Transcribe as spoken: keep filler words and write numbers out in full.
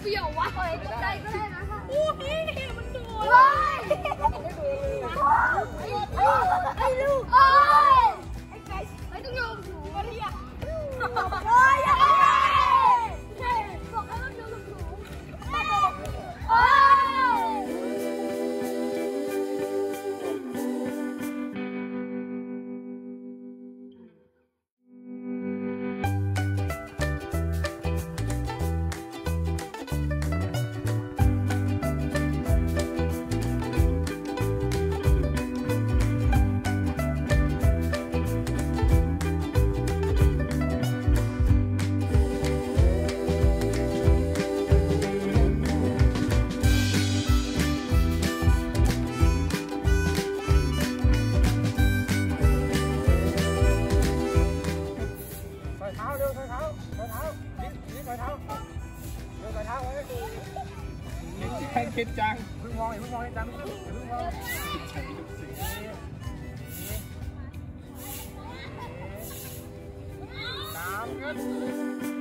เปรี้ยววะเฮ้ยใจก็ได้นะโอ้ยมันโดนไอ้ลูกโอ้ยไอ้ไก่ไอ้ต้องโยนถูมาที่อ่ะโอ้ยยังไงใช่บอกให้ต้องโยนถูโอ้ยคิดจังเพิ่งมองเพิ่งมองจังเพิ่งมองสามเงิน